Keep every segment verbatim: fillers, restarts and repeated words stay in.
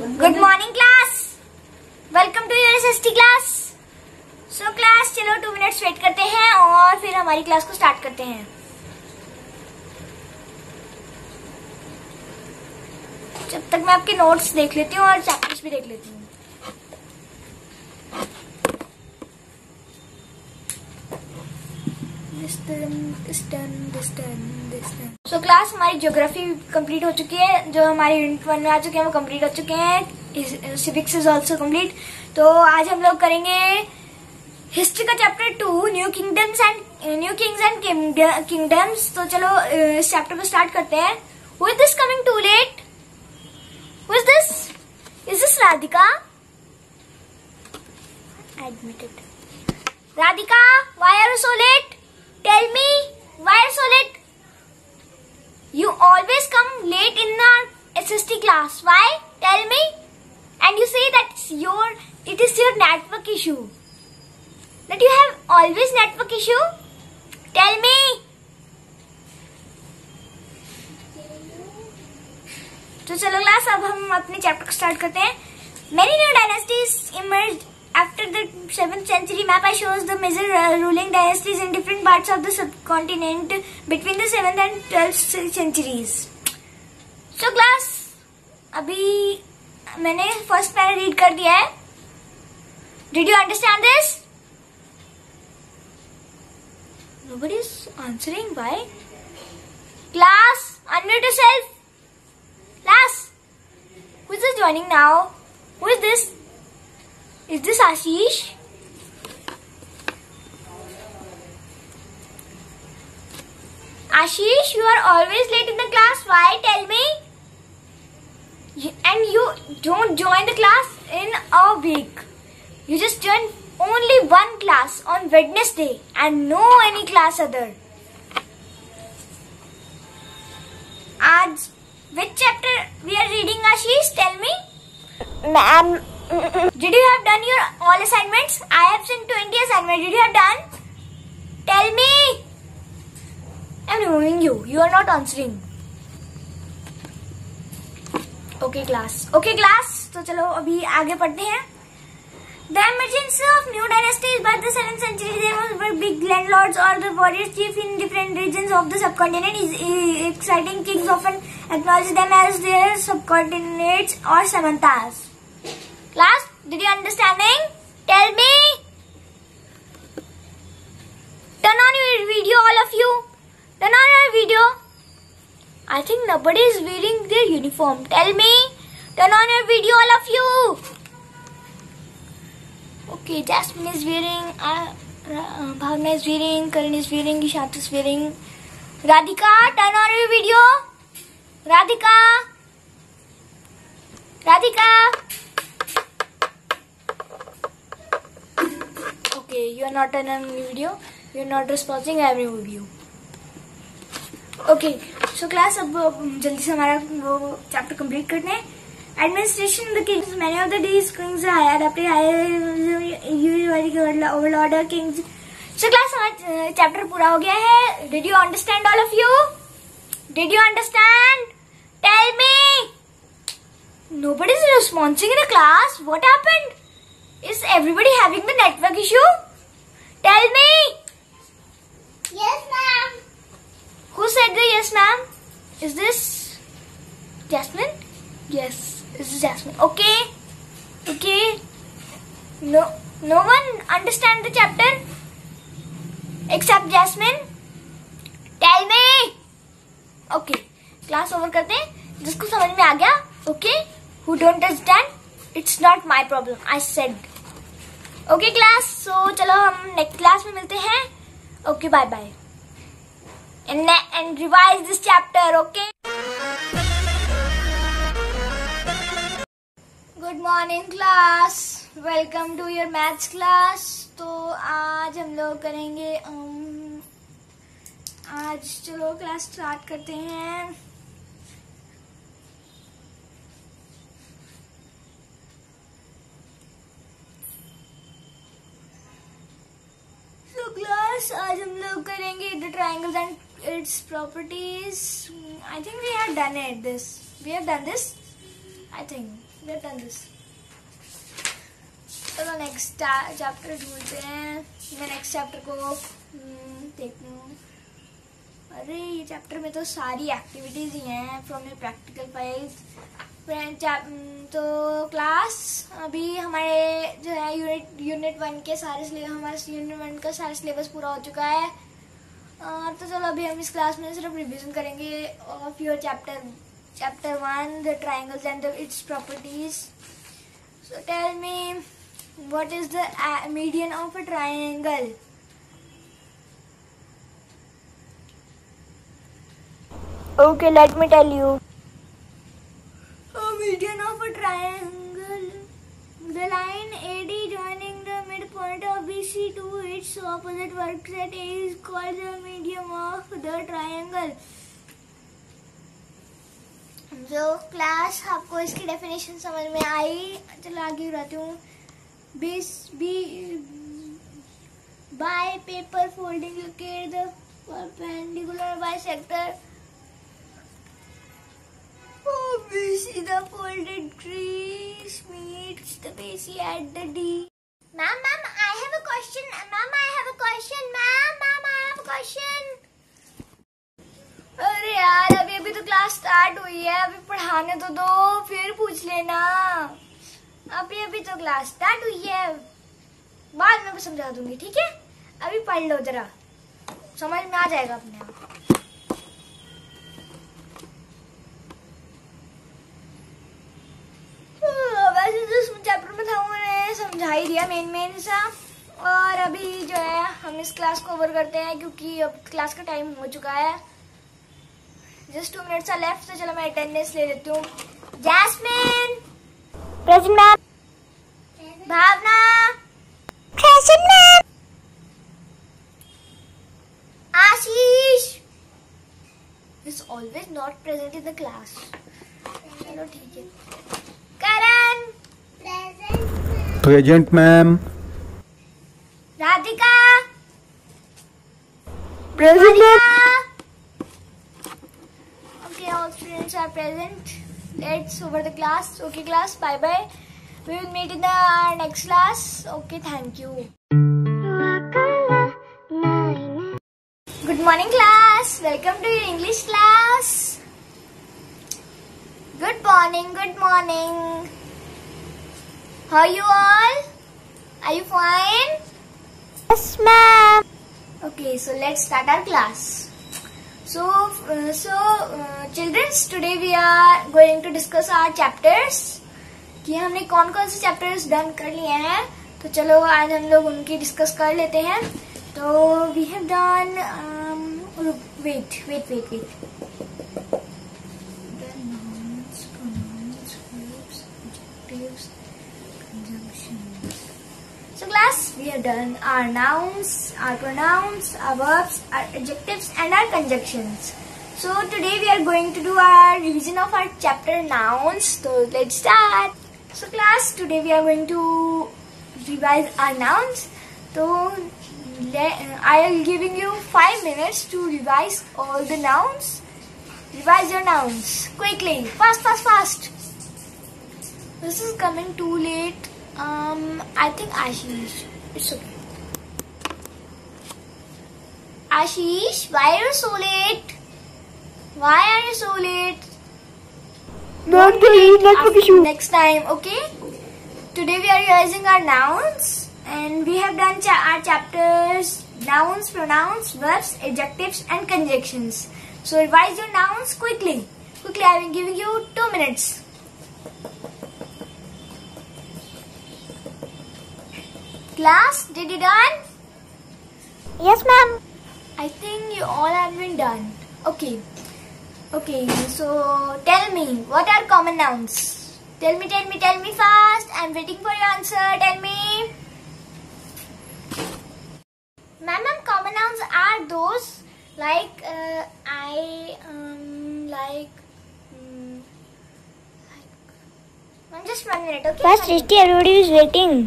Good morning class, welcome to your SST class. So class, चलो two minutes wait करते हैं और फिर हमारी क्लास को स्टार्ट करते हैं। जब तक मैं आपके नोट्स देख लेती हूँ और चैप्टर्स भी देख लेती हूँ। सो क्लास, हमारी ज्योग्राफी कंप्लीट हो चुकी है। जो हमारे यूनिट वन में आ चुके हैं वो कंप्लीट हो चुके हैं। Civics is also complete. तो आज हम लोग करेंगे हिस्ट्री का chapter two, new kingdoms and new kings and kingdoms. तो चलो इस चैप्टर को स्टार्ट करते हैं। Who is this coming too late? Who is this? Is this Radhika? Admitted. Radhika, why are you so late? Tell me, why are you so late? You always come late in our S S T class. Why? Tell me. And you say that it's your, it is your network issue. That you have always network issue. Tell me. तो चलो class, अब हम अपने chapter को start करते हैं। Many new dynasties emerged after the seventh century. Map I shows the major uh, ruling dynasties in different parts of the subcontinent between the seventh and twelfth centuries. So class, अभी मैंने first para read कर दिया है। Did you understand this? Nobody is answering. Why? Class, unmute yourself. Class, who is this joining now? Who is this? Is this Ashish? Ashish, you are always late in the class. Why? Tell me. You, and you don't join the class in a week. You just join only one class on Wednesday and no any class other. आज which chapter we are reading, Ashish? Tell me. Ma'am. Did you have done your all assignments? I have sent twenty assignments. Did you have done? Tell me. I'm removing you. You are not answering. Okay class. Okay class. तो चलो अभी आगे पढ़ते हैं। The emergence of new dynasties by the seventh century, they were big landlords or the warrior chief in different regions of the subcontinent. Is exciting kings often acknowledge them as their subordinates or samantas. Class, did you understanding? Tell me. Turn on your video, all of you. Turn on your video. I think nobody is wearing their uniform. Tell me. Turn on your video, all of you. Okay, Jasmine is wearing, uh, uh, Bhavna is wearing, Karan is wearing, Ishant is wearing. Radhika, turn on your video. Radhika. Radhika. Okay, you are not turning on the video. You are not responding every video. Okay, so class, अब जल्दी से हमारा वो chapter complete करते हैं। Administration the kings. Many of the days kings are adapted higher overlord kings. So class, हमारा chapter पूरा हो गया है। Did you understand, all of you? Did you understand? Tell me. Nobody is responding in the class. What happened? Is everybody having the network issue? Tell me. Yes, ma'am. Who said the yes, ma'am? Is this Jasmine? Yes, this is Jasmine. Okay. Okay. No, no one understand the chapter except Jasmine. Tell me. Okay. Class over करते हैं। जिसको समझ में आ गया, okay. Who don't understand? It's not my problem. I said. Okay class. So चलो हम next class में मिलते हैं। Okay, bye bye. And and revise this chapter. Okay. Good morning class. Welcome to your maths class. तो आज हम लोग करेंगे um, आज चलो क्लास स्टार्ट करते हैं। क्लास आज हम लोग करेंगे the triangles and its properties. I think we have done it this we have done this I think we have done this. चलो नेक्स्ट चैप्टर ढूंढते हैं. मैं नेक्स्ट चैप्टर को देखूं. अरे ये चैप्टर में तो सारी एक्टिविटीज ही हैं फ्रॉम योर प्रैक्टिकल फाइल्स. तो क्लास अभी हमारे जो है यूनिट यूनिट वन के सारे हमारे यूनिट वन का सारा सिलेबस पूरा हो चुका है. uh, तो चलो अभी हम इस क्लास में सिर्फ रिवीजन करेंगे of your chapter chapter one, the triangles and its properties. So tell me, what is the median of a triangle? Okay, let me tell you. Median of a triangle. The line A D joining the midpoint of B C to its opposite vertex A is called the median of the triangle. जो class आपको इसकी definition समझ में आई? चलो आगे बढ़ाती हूँ. Base be by paper folding locate the perpendicular bisector. B C, the folded crease meets the base at the D. Ma'am, ma'am, I have a question. Ma'am, I have a question. Ma'am, ma'am, I have a question. अरे यार, अभी अभी तो class start हुई है, अभी पढ़ाने तो दो, फिर पूछ लेना. अभी अभी तो क्लास स्टार्ट हुई है, बाद में मैं समझा दूंगी, ठीक है? अभी पढ़ लो जरा, समझ में आ जाएगा अपने आप. वैसे जिस चैप्टर में था मैंने समझा ही दिया मेन मेन सा. और अभी जो है हम इस क्लास को ओवर करते हैं क्योंकि अब क्लास का टाइम हो चुका है. Just two minutes are left, तो चलो मैं अटेंडेंस ले लेती हूँ. Jasmine Present, ma'am. Bhavna Present, ma'am. Ashish is always not present in the class. चलो ठीक है. करण Present. Present, ma'am. Radhika Present, ma'am. Okay, all students are present. Let's over the class. Okay, class. Bye bye. We will meet in the next class. Okay, thank you. Good morning, class. Welcome to your English class. Good morning. Good morning. How are you all? Are you fine? Yes, ma'am. Okay, so let's start our class. So, uh, so uh, children, today we are going to discuss our chapters. कि हमने कौन कौन से chapters done कर लिए हैं, तो चलो आज हम लोग उनकी डिस्कस कर लेते हैं. तो we have done wait wait wait wait nouns, pronouns, verbs, adjectives, conjunctions. So class, we have done our nouns, our pronouns, our verbs, our adjectives and our conjunctions. So today we are going to do our revision of our chapter nouns. So let's start. So class, today we are going to revise our nouns. So I am giving you five minutes to revise all the nouns. Revise your nouns quickly, fast, fast, fast. This is coming too late. Um, I think Ashish. It's okay. Ashish, why are you so late? Why are you so late? Not the network issue. Next time, okay? Today we are revising our nouns, and we have done cha our chapters: nouns, pronouns, verbs, adjectives, and conjunctions. So revise your nouns quickly. Quickly, I will give you two minutes. Class, did you done? Yes, ma'am. I think you all have been done. Okay. Okay, so tell me, what are common nouns? Tell me, tell me, tell me fast. I'm waiting for your answer. Tell me. Ma'am, ma'am, common nouns are those like uh, I, um, like, um, like. Ma'am, just one minute, okay? First, One minute. Rishti, everybody is waiting.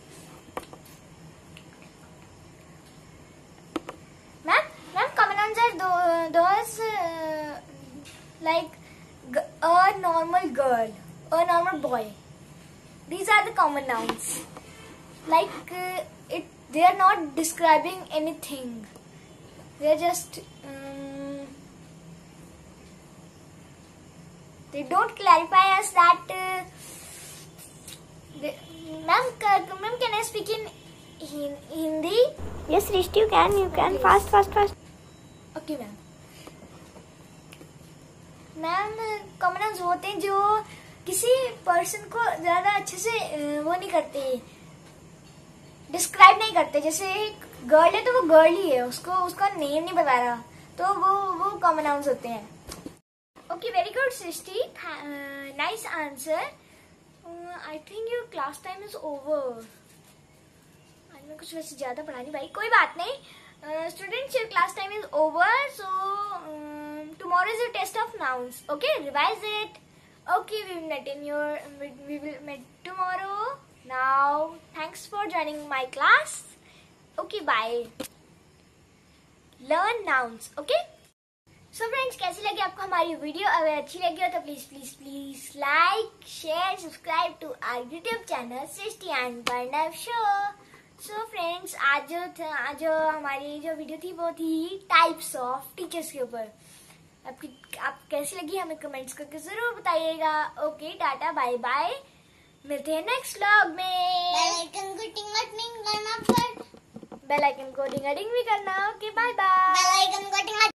Ma'am, ma'am, common nouns are tho- those uh, like g- a normal girl, a normal boy. these are the common nouns. Like uh, it, they are not describing anything. They are just um, they don't clarify us that. Uh, they, ma'am, ma'am, can I speak in Hindi? Yes, Rishti, you can. You can. Okay. Fast, fast, fast. Okay, ma'am. Ma'am common nouns होते हैं जो किसी person को ज्यादा अच्छे से वो नहीं करते, डिस्क्राइब नहीं करते. जैसे गर्ल है तो वो गर्ल ही है, उसको उसका नेम नहीं बता रहा, तो वो वो कॉमन नाउन्स होते हैं. Okay, very good Srishti, nice answer. I think your class time is over. आज मैं कुछ वैसे ज्यादा पढ़ा नहीं भाई, कोई बात नहीं. Students, your class time is over, so tomorrow is your test of nouns. Okay, revise it. Okay, we will meet in your we, we will meet tomorrow. Now, thanks for joining my class. Okay, bye. Learn nouns. Okay. So friends, कैसी लगी आपको हमारी video? अगर अच्छी लगी हो तो please please please like, share, subscribe to our YouTube channel Srishti and Pranav show. So friends, आज जो था आज जो हमारी जो वीडियो थी वो थी टाइप्स ऑफ टीचर्स के ऊपर. आपकी आप कैसी लगी हमें कमेंट्स करके जरूर बताइएगा. ओके, टाटा, बाय बाय, मिलते हैं नेक्स्ट व्लॉग में. बेल आइकन को टिंग टिंग करना, पर बेल आइकन को डिंग डिंग भी करना. Okay, bye bye. Bell icon को टिंग